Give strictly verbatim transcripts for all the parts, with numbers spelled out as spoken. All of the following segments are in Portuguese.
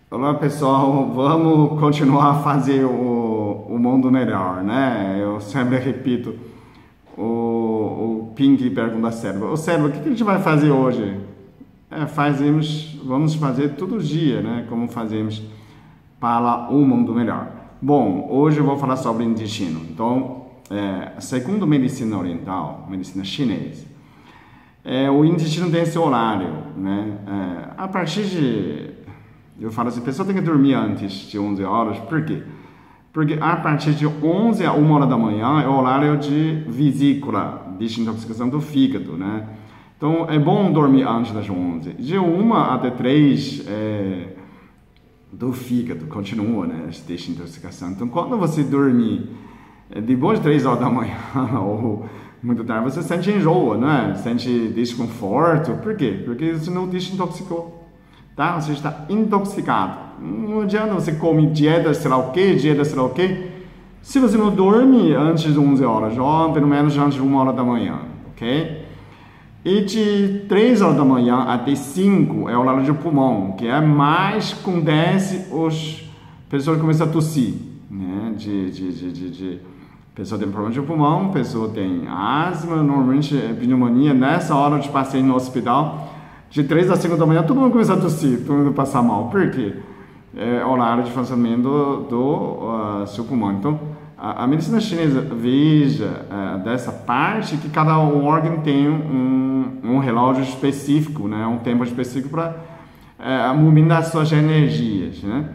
Olá pessoal, vamos continuar a fazer o, o mundo melhor, né? Eu sempre repito, o, o Pink pergunta ao cérebro, o cérebro, o que, que a gente vai fazer hoje? É, fazemos, vamos fazer todo dia, né? Como fazemos para um mundo melhor. Bom, hoje eu vou falar sobre o intestino. Então, é, segundo a medicina oriental, medicina chinesa, é, o intestino tem seu horário, né? É, a partir de Eu falo assim, a pessoa tem que dormir antes de onze horas, por quê? Porque a partir de onze a uma hora da manhã é o horário de vesícula, desintoxicação do fígado, né? Então é bom dormir antes das onze. De uma até três é, do fígado continua, né? A desintoxicação. Então quando você dormir é, depois de três horas da manhã ou muito tarde, você sente enjoo, né? Sente desconforto. Por quê? Porque você não desintoxicou. Tá? Você está intoxicado. Não adianta você comer dieta, sei lá o que, dieta, sei lá o que. Se você não dorme antes de onze horas, ou pelo menos antes de uma hora da manhã, ok? E de três horas da manhã até cinco é o horário de pulmão, que é mais acontece os pessoas começam a tossir, né? De, de, de, de, de pessoa tem problema de pulmão, pessoa tem asma, normalmente é pneumonia. Nessa hora de passei no hospital, de três a cinco da manhã, todo mundo começa a tossir, todo mundo passa mal. Por quê? É horário de funcionamento do, do uh, seu pulmão. Então, a, a medicina chinesa veja uh, dessa parte que cada órgão tem um, um relógio específico, né? Um tempo específico para uh, movimentar suas energias, né?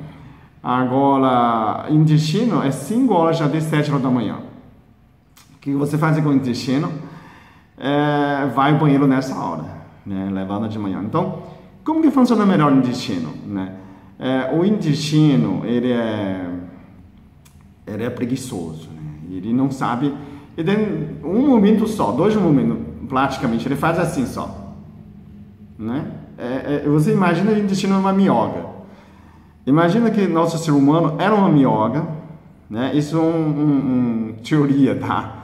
Agora, intestino é cinco horas até sete horas da manhã. O que você faz com o intestino? É, vai ao banheiro nessa hora. Né, levando de manhã. Então, como que funciona melhor o intestino? Né? É, o intestino, ele é, ele é preguiçoso, né? Ele não sabe, ele tem um movimento só, dois movimentos, praticamente, ele faz assim só. Né? É, é, você imagina o intestino uma minhoca. Imagina que nosso ser humano era uma minhoca, né? Isso é uma um, um teoria, tá?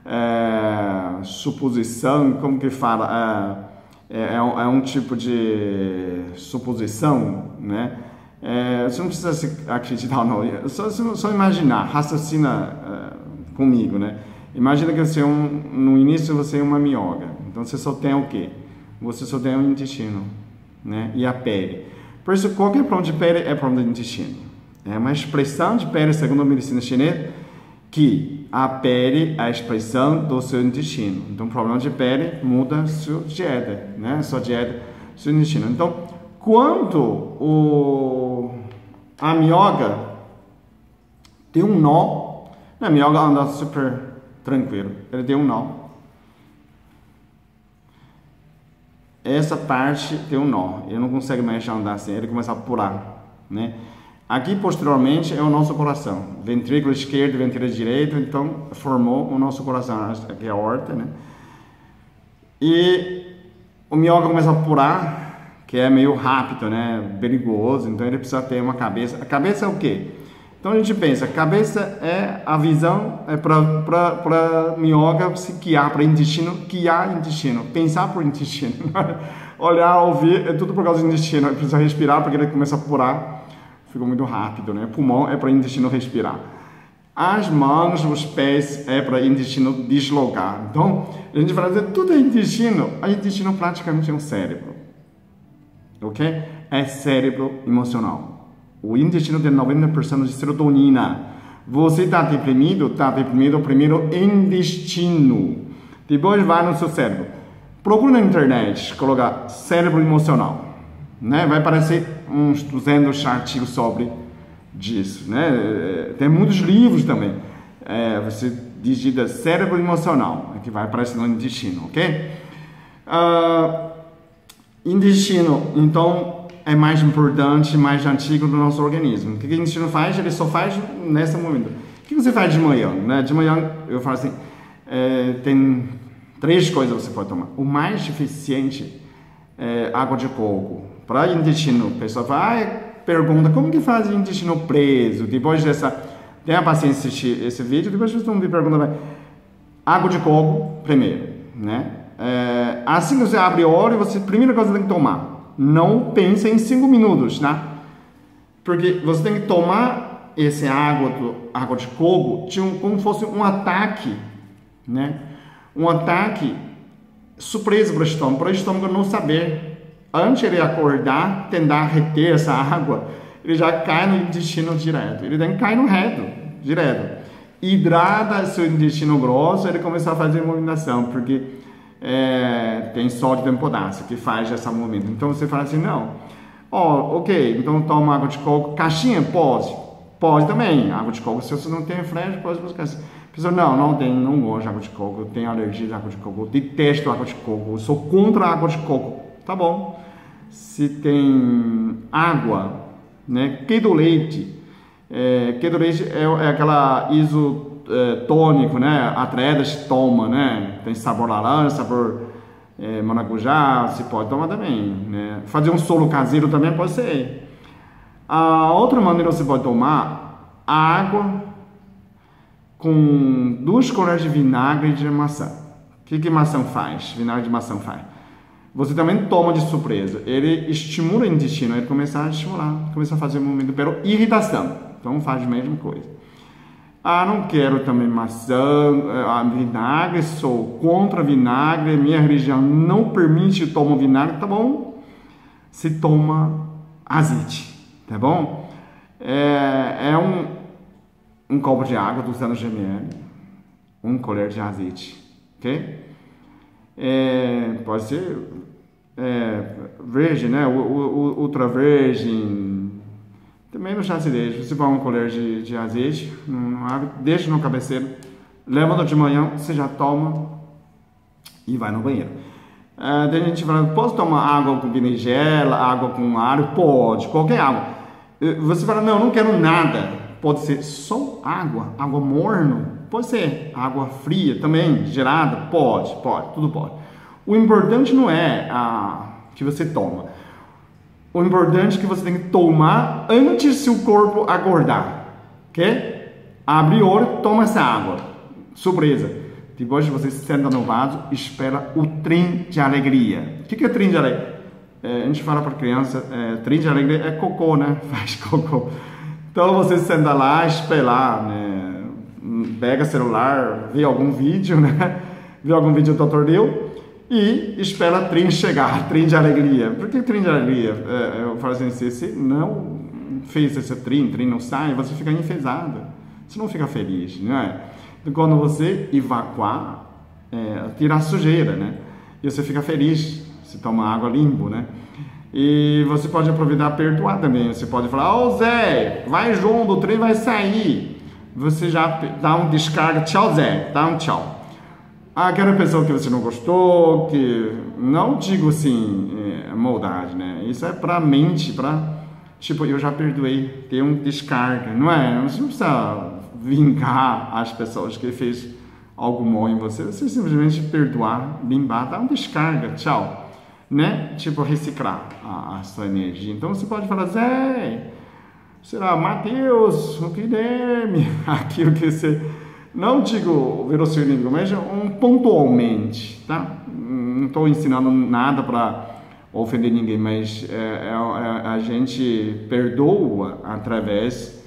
É, suposição, como que fala? É, É, é, um, é um tipo de suposição, né? É, você não precisa acreditar, não. Só, só imaginar, raciocina uh, comigo, né? Imagina que você é um, no início você é uma minhoca. Então você só tem o quê? Você só tem o intestino, né? E a pele. Por isso, qualquer problema de pele é problema do intestino. É uma expressão de pele, segundo a medicina chinesa, que a pele é a expressão do seu intestino. Então, o problema de pele muda sua dieta, né? Sua dieta, seu intestino. Então, quando o, a minhoca tem um nó, a minhoca anda super tranquilo, ele tem um nó. Essa parte tem um nó, ele não consegue mais andar assim, ele começa a pular, né? Aqui, posteriormente, é o nosso coração. Ventrículo esquerdo, ventrículo direito, então formou o nosso coração. Aqui é a aorta, né? E o minhoca começa a pular, que é meio rápido, né? Perigoso, então ele precisa ter uma cabeça. A cabeça é o quê? Então a gente pensa, a cabeça é a visão, é para minhoca se guiar para intestino, guiar intestino, pensar por intestino. Olhar, ouvir, é tudo por causa do intestino. Ele precisa respirar porque ele começa a pular. Ficou muito rápido, né? Pulmão é para o intestino respirar. As mãos, os pés é para o intestino deslocar. Então, a gente fala assim, tudo é intestino. O intestino praticamente é um cérebro. Ok? É cérebro emocional. O intestino tem noventa por cento de serotonina. Você está deprimido? Está deprimido primeiro intestino. Depois vai no seu cérebro. Procura na internet, coloca cérebro emocional. Né? Vai aparecer uns duzentos artigos sobre disso, né? Tem muitos livros também. É, você digita cérebro emocional, que vai aparecer no intestino, ok? Uh, intestino, então, é mais importante, mais antigo do nosso organismo. O que o intestino faz? Ele só faz nesse momento. O que você faz de manhã? Né? De manhã, eu falo assim, é, tem três coisas que você pode tomar. O mais eficiente é água de coco. Para intestino, o pessoal vai, ah, pergunta como que faz o intestino preso. Depois dessa, tenha paciência assistir esse vídeo, depois vocês vão me perguntar, água de coco primeiro, né? É, assim que você abre o olho, você primeira coisa tem que tomar. Não pense em cinco minutos, tá? Porque você tem que tomar esse água, do, água de coco, de um, como fosse um ataque, né? Um ataque surpresa para o estômago, para o estômago não saber. Antes ele acordar, tentar reter essa água, ele já cai no intestino direto. Ele tem que cair no reto, direto. Hidrata seu intestino grosso, ele começa a fazer movimentação, porque é, tem sódio, tem potássio que faz essa movimento. Então você fala assim, não, ó, oh, ok, então toma água de coco, caixinha, pode, pode também, água de coco, se você não tem refresco, pode buscar assim. Pessoal, não, não tem, não gosto de água de coco, eu tenho alergia de água de coco, eu detesto água de coco, eu sou contra a água de coco, tá bom? Se tem água, né, que do leite, é, que do leite é, é aquela isotônico, né, atletas toma, né, tem sabor laranja, sabor é, maracujá, se pode tomar também, né, fazer um solo caseiro também pode ser. A outra maneira você pode tomar água com duas colheres de vinagre de maçã. O que que maçã faz? Vinagre de maçã faz. Você também toma de surpresa. Ele estimula o intestino, ele começa a estimular, começa a fazer movimento pela irritação. Então faz a mesma coisa. Ah, não quero também maçã, ah, vinagre, sou contra vinagre, minha religião não permite tomar vinagre, tá bom? Se toma azeite, tá bom? É, é um um copo de água, duzentos mililitros, um colher de azeite, ok? É, pode ser é, verde, né? O, o, o ultra virgem, também no chá de leite. Você põe uma colher de, de azeite, não abre, deixa no cabeceiro, levanta de manhã, você já toma e vai no banheiro. É, tem gente falando, posso tomar água com berinjela, água com alho? Pode, qualquer água. Você fala, não, eu não quero nada. Pode ser só água, água morna, pode ser água fria também, gelada, pode, pode, tudo pode. O importante não é a que você toma. O importante é que você tem que tomar antes do seu corpo acordar, ok? Abre o olho, toma essa água, surpresa. Depois você senta no vaso e espera o trem de alegria. O que é trem de alegria? É, a gente fala para criança, é, trem de alegria é cocô, né? Faz cocô. Então você senta lá, espera, né? Pega celular, vê algum vídeo, né? Vê algum vídeo do doutor Liu e espera o trem chegar, trem de alegria. Por que trem de alegria? É, eu falo assim, se você não fez esse trem, trem não sai, você fica enfesado, você não fica feliz, né? Então, quando você evacuar, é, tirar a sujeira, né? E você fica feliz, você toma água limpo, né? E você pode aproveitar e perdoar também. Você pode falar, ô Zé, vai junto, o trem vai sair. Você já dá um descarga, tchau Zé, dá um tchau. Aquela pessoa que você não gostou, que não digo assim, é, maldade, né? Isso é pra mente, pra, tipo, eu já perdoei, tem um descarga, não é? Você não precisa vingar as pessoas que fez algo mal em você, você simplesmente perdoar, limpar, dá um descarga, tchau. Né? Tipo, reciclar a, a sua energia. Então você pode falar, Zé, sei lá, Mateus, o Guilherme, aquilo que você, não digo ver o seu inimigo, mas um, pontualmente, tá? Não estou ensinando nada para ofender ninguém, mas é, é, é, a gente perdoa através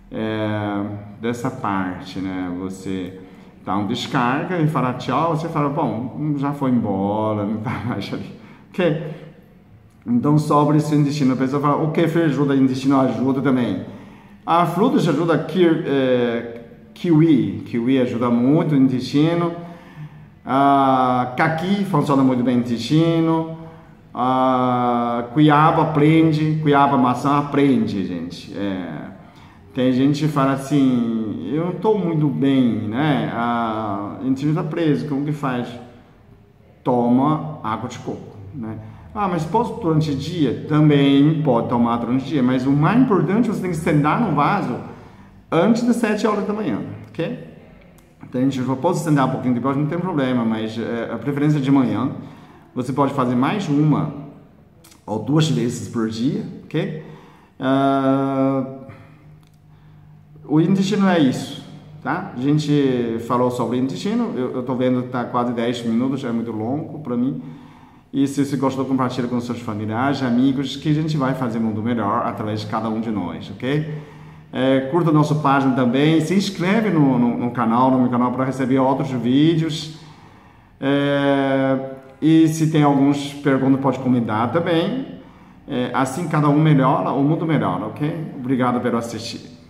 é, dessa parte, né? Você dá um descarga e fala tchau, você fala, bom, já foi embora, não tá mais ali. Okay. Então sobre esse intestino, a pessoa fala, o que ajuda o intestino? Ajuda também. A fruta ajuda ki, é, kiwi, kiwi ajuda muito o intestino. A caqui funciona muito bem no intestino. A cuiaba prende, cuiaba maçã prende, gente. É, tem gente que fala assim, eu não estou muito bem, né? A, o intestino está preso, como que faz? Toma água de coco. Né? Ah, mas posso durante o dia? Também pode tomar durante o dia, mas o mais importante, você tem que sentar no vaso antes das sete horas da manhã, ok? Então a gente pode sentar um pouquinho depois, não tem problema, mas é, a preferência de manhã, você pode fazer mais uma ou duas vezes por dia, ok? Uh, o intestino é isso, tá? A gente falou sobre o intestino, eu estou vendo que está quase dez minutos, já é muito longo para mim. E se você gostou, compartilha com seus familiares, amigos, que a gente vai fazer um mundo melhor através de cada um de nós, ok? É, curta a nossa página também, se inscreve no, no, no canal, no meu canal, para receber outros vídeos. É, e se tem algumas perguntas, pode comentar também. É, assim cada um melhora, o mundo melhora, ok? Obrigado por assistir.